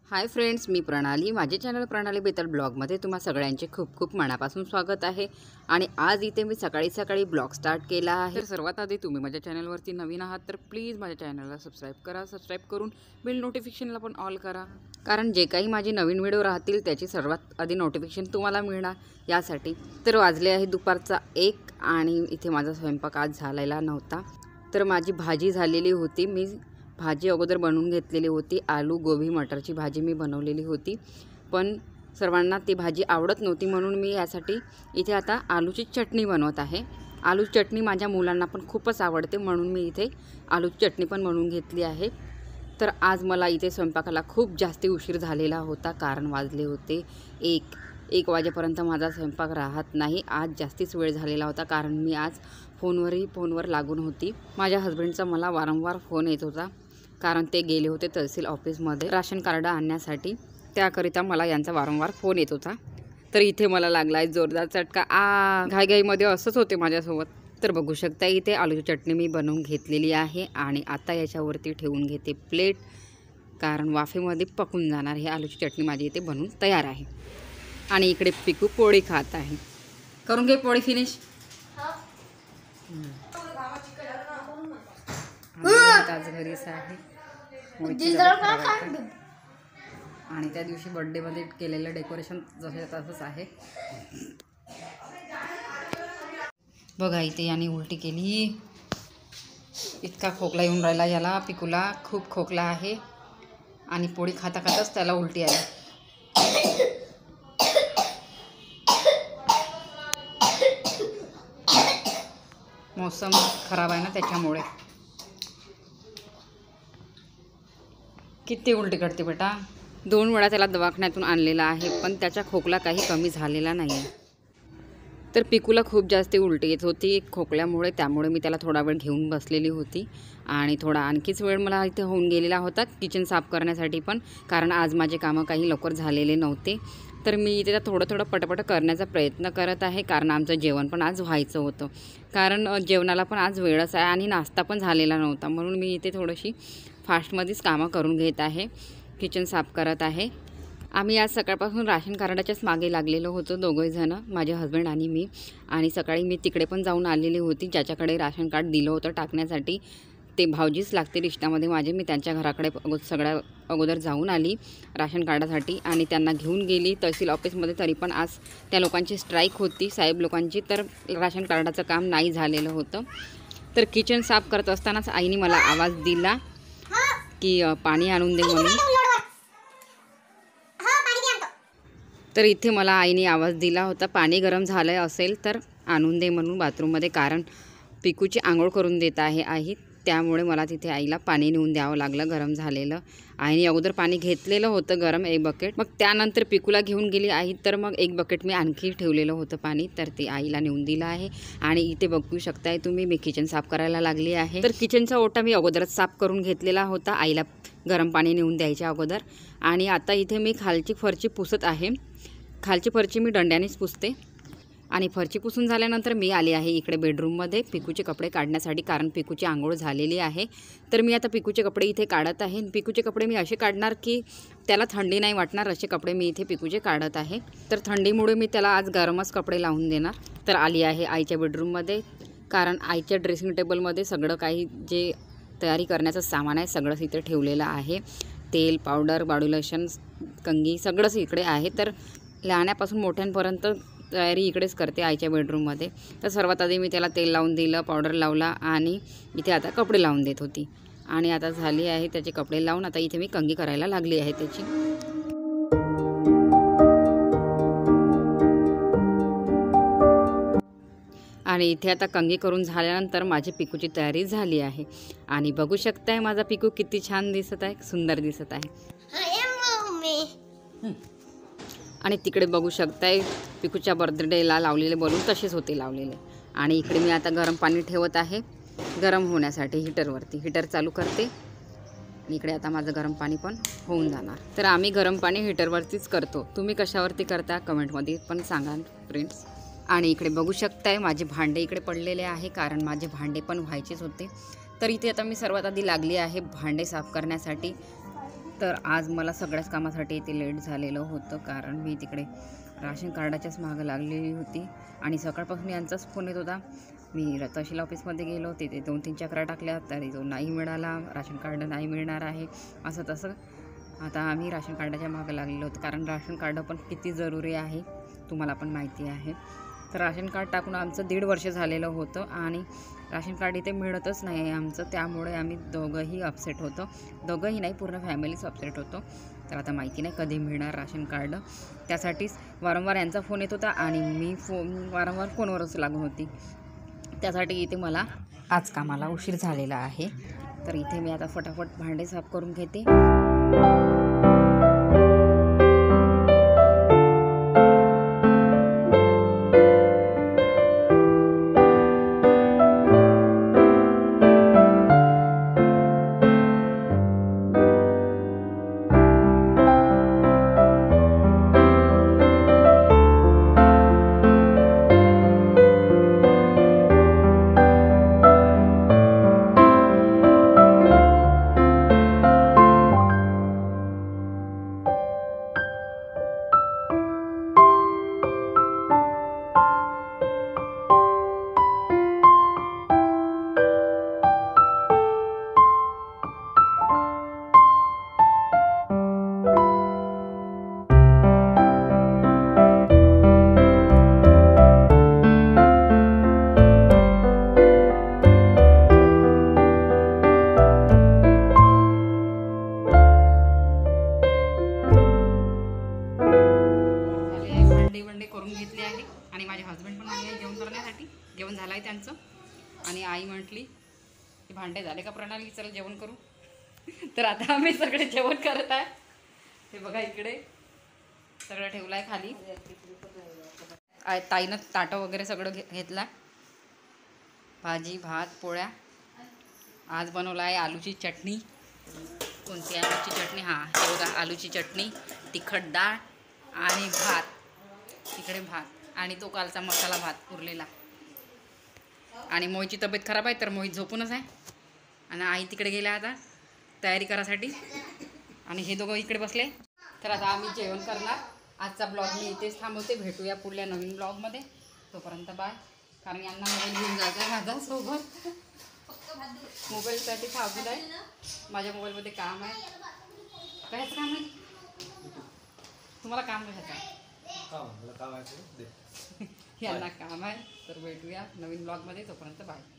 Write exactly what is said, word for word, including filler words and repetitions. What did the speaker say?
Hi friends, मी प्रणाली. माझे channel प्रणाली बेतल ब्लॉगमध्ये तुम्हा सगळ्यांचे खूप खूप मनापासून स्वागत आहे. आणि आज इथे मी सकाळी सकाळी ब्लॉग स्टार्ट केला आहे. तर सर्वात आधी तुम्ही माझ्या चॅनलवरती नवीन आहात तर प्लीज माझ्या चॅनलला सबस्क्राईब करा. सबस्क्राईब करून बेल नोटिफिकेशनला पण ऑल करा, कारण जे काही माझी नवीन व्हिडिओ राहतील त्याची सर्वात आधी नोटिफिकेशन तुम्हाला मिळणार यासाठी. तर वाजले आहे दुपारचा एक आणि इथे माझा स्वयंपाक आज झालेला नव्हता. तर माझी भाजी झालेली होती. मी भाजी अगोदर बनवून घेतलेली होती. आलू गोबी मटरची भाजी मी बनवलेली होती, पण सर्वांना ती भाजी आवडत नव्हती म्हणून मी यासाठी इथे आता आलूची चटणी बनवत आहे. आलू चटणी माझ्या मुलांना पण खूपच आवडते म्हणून मी इथे आलूची चटणी पण बनवून घेतली आहे. तर आज मला इथे स्वयंपाकाला खूप जास्ती उशीर झालेला होता, कारण वाजले होते एक एक वाजेपर्यंत माझा स्वयंपाक राहत नाही. आज जास्तीच वेळ झालेला होता, कारण मी आज फोनवरही फोनवर लागून होती. माझ्या हस्बंडचा मला वारंवार फोन येत होता, कारण ते गेले होते तहसील ऑफिसमध्ये राशन कार्ड आणण्यासाठी. त्याकरिता मला यांचा वारंवार फोन येत होता. तर इथे मला लागला आहे जोरदार चटका. आ घाईघाईमध्ये असंच होते माझ्यासोबत. तर बघू शकता इथे आलूची चटणी मी बनवून घेतलेली आहे आणि आता याच्यावरती ठेवून घेते प्लेट, कारण वाफेमध्ये पकून जाणार. हे आलूची चटणी माझी इथे बनवून तयार आहे. आणि इकडे पिकू पोळी खात आहे. करून घे पोळी फिनिश. आज घरीच आहे. आणि त्या दिवशी बर्थडेमध्ये केलेलं डेकोरेशन जसे तसंच आहे. बघा इथे याने उलटी केली. इतका खोकला येऊन राहिला याला. पिकूला खूप खोकला आहे आणि पोळी खाता खाताच त्याला उलटी आली. मौसम खराब आहे ना त्याच्यामुळे. किती उलटी करते बेटा. दोन वेळा त्याला दवाखान्यातून आणलेला आहे, पण त्याचा खोकला काही कमी झालेला नाही आहे. तर पिकूला खूप जास्त उलटी येत होती खोकल्यामुळे, त्यामुळे मी त्याला थोडा वेळ घेऊन बसलेली होती. आणि थोडा आणखीच वेळ मला इथे होऊन गेलेला होता किचन साफ करण्यासाठी पण, कारण आज माझे कामं काही लवकर झालेले नव्हते. तर मी इथे थोडं थोडं पटपट करण्याचा प्रयत्न करत आहे, कारण आमचं जेवण पण आज व्हायचं होतं. कारण जेवणाला पण आज वेळच आहे आणि नाश्ता पण झालेला नव्हता, म्हणून मी इथे थोडीशी फास्टमध्येच कामं करून घेत आहे. किचन साफ करत आहे. आम्ही आज सकाळपासून राशन कार्डाच्याच मागे लागलेलो होतो दोघंजणं, माझे हस्बंड आणि मी. आणि सकाळी मी तिकडे पण जाऊन आलेली होती ज्याच्याकडे राशन कार्ड दिलं होतं टाकण्यासाठी. ते भाऊजीच लागते रिश्त्यामध्ये माझे. मी त्यांच्या घराकडे अगो सगळ्या अगोदर जाऊन आली राशन कार्डासाठी आणि त्यांना घेऊन गेली तहसील ऑफिसमध्ये. तरी पण आज त्या लोकांची स्ट्राईक होती, साहेब लोकांची, तर राशन कार्डाचं काम नाही झालेलं होतं. तर किचन साफ करत असतानाच आईने मला आवाज दिला की पाणी आणून दे म्हणून. तर इथे मला आईने आवाज दिला होता पाणी गरम झालं असेल तर आणून दे म्हणून बाथरूममध्ये, कारण पिकूची आंघोळ करून देत आहे आई. त्यामुळे मला तिथे आईला पाणी नेऊन द्यावं लागलं गरम झालेलं. आईने अगोदर पाणी घेतलेलं होतं गरम एक बकेट, मग त्यानंतर पिकूला घेऊन गेली आई. तर मग एक बकेट मी आणखी ठेवलेलं होतं पाणी, तर ते आईला नेऊन दिलं आहे. आणि इथे बघू शकताय तुम्ही मी किचन साफ करायला लागली आहे. तर किचनचा ओटा मी अगोदरच साफ करून घेतलेला होता आईला गरम पाणी नेऊन द्यायच्या अगोदर. आणि आता इथे मी खालची फरची पुसत आहे. खालची फरची मी दंड्यानेच पुसते. आणि फरची पुसून झाल्यानंतर मी आली आहे इकडे बेडरूममध्ये पिकूचे कपडे काढण्यासाठी, कारण पिकूची आंघोळ झालेली आहे. तर मी आता पिकूचे कपडे इथे काढत आहे. पिकूचे कपडे मी असे काढणार की त्याला थंडी नाही वाटणार, असे कपडे मी इथे पिकूचे काढत आहे. तर थंडीमुळे मी त्याला आज गरमच कपडे लावून देणार. तर आली आहे आईच्या बेडरूममध्ये, कारण आईच्या ड्रेसिंग टेबलमध्ये सगळं काही जे तयारी करण्याचं सामान आहे सगळंच इथे ठेवलेलं आहे. तेल, पावडर, बॉडी लोशन, कंगी सगळंच इकडे आहे. तर लहान्यापासून मोठ्यांपर्यंत तयारी इकडेच करते आईच्या बेडरूममध्ये. तर सर्वात आधी मी त्याला तेल लावून दिलं, पावडर लावला आणि इथे आता कपडे लावून देत होती. आणि आता झाली आहे त्याचे कपडे लावून. आता इथे मी कंगी करायला लागली आहे त्याची. आणि इथे आता कंगी करून झाल्यानंतर माझी पिकूची तयारी झाली आहे. आणि बघू शकताय माझा पिकू किती छान दिसत आहे, सुंदर दिसत आहे. आणि तिकडे बघू शकताय पिकूच्या बर्थडेला लावलेले बलून तसेच होते लावलेले. आणि इकडे मी आता गरम पाणी ठेवत आहे गरम होण्यासाठी हीटरवरती. हीटर चालू करते. इकडे आता माझं गरम पाणी पण होऊन जाणार. तर आम्ही गरम पाणी हीटरवरतीच करतो. तुम्ही कशावरती करता कमेंटमध्ये पण सांगा फ्रेंड्स. आणि इकडे बघू शकताय माझे भांडे इकडे पडलेले आहे, कारण माझे भांडे पण व्हायचेच होते. तर इथे आता मी सर्वात आधी लागली आहे भांडे साफ करण्यासाठी. तर आज मला सगळ्याच कामासाठी इथे लेट झालेलं होतं, कारण मी तिकडे राशन कार्डाच्याच मागं लागलेली होती आणि सकाळपासून यांचाच फोन येत होता. मी तहसील ऑफिसमध्ये गेलो, तिथे दोन तीन चक्रा टाकल्या तरी तो नाही मिळाला, राशन कार्ड नाही मिळणार आहे असं तसं. आता आम्ही राशन कार्डाच्या मागं लागलेलो होतो, कारण राशन कार्ड पण किती जरुरी आहे तुम्हाला पण माहिती आहे. तर राशन कार्ड टाकून आमचं दीड वर्ष झालेलं होतं आणि राशन कार्ड इथे मिळतच नाही आहे आमचं. त्यामुळे आम्ही दोघंही अपसेट होतो, दोघंही नाही पूर्ण फॅमिलीच अपसेट होतो. तर आता माहिती नाही कधी मिळणार राशन कार्ड, त्यासाठीच वारंवार यांचा फोन येत होता आणि मी फोन वारंवार फोनवरच लागून होती. त्यासाठी इथे मला आज कामाला उशीर झालेला आहे. तर इथे मी आता फटाफट भांडे साफ करून घेते. वंडे करून घेतले आहे आणि माझे हस्बंड पण आले जेवण करण्यासाठी. जेवण झालं आहे त्यांचं आणि आई म्हटली की भांडे झाले का प्रणाली, चल जेवण करू. तर आता आम्ही सगळे जेवण करत आहे. हे बघा इकडे सगळं ठेवलं आहे खाली. ताईनं ताटं वगैरे सगळं घे घेतलं आहे. भाजी भात पोळ्या. आज बनवलं आहे आलूची चटणी. कोणती आलूची चटणी? हां हे बघा आलूची चटणी, तिखट डाळ आणि भात. इकडे भात आणि तो कालचा मसाला भात उरलेला. आणि मोहितची तब्येत खराब आहे तर मोहित झोपूनच आहे आणि आई तिकडे गेल्या आता तयारी करायसाठी आणि हे दोघं इकडे बसले. तर आता आम्ही जेवण करणार. आजचा ब्लॉग मी इथेच थांबवते. भेटूया पुढल्या नवीन ब्लॉगमध्ये. तोपर्यंत बाय. कारण यांना मोबाईल घेऊन जायचं आहे माझ्यासोबत. मोबाईलसाठी थांबून आहे. माझ्या मोबाईलमध्ये काम आहे. कायच काम आहे तुम्हाला? काम कशाचं आहे? यांना काम आहे. तर भेटूया नवीन ब्लॉगमध्ये. तोपर्यंत बाय.